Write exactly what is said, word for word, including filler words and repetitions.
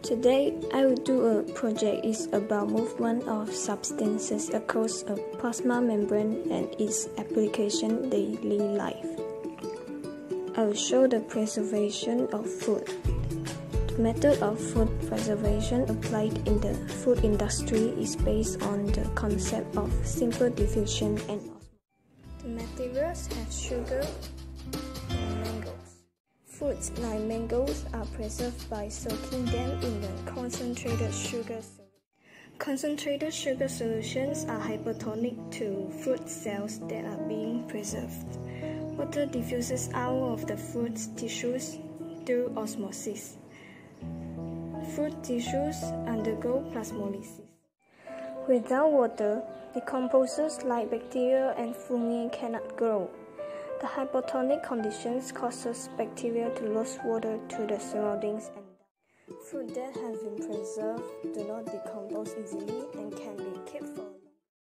Today, I will do a project is about movement of substances across a plasma membrane and its application in daily life. I will show the preservation of food. The method of food preservation applied in the food industry is based on the concept of simple diffusion and osmosis. The materials have sugar and mangoes. Fruits like mangoes are preserved by soaking them in the concentrated sugar solution. Concentrated sugar solutions are hypertonic to fruit cells that are being preserved. Water diffuses out of the fruit tissues through osmosis. Fruit tissues undergo plasmolysis. Without water, decomposers like bacteria and fungi cannot grow. The hypotonic conditions causes bacteria to lose water to the surroundings and die. Fruit that have been preserved do not decompose easily and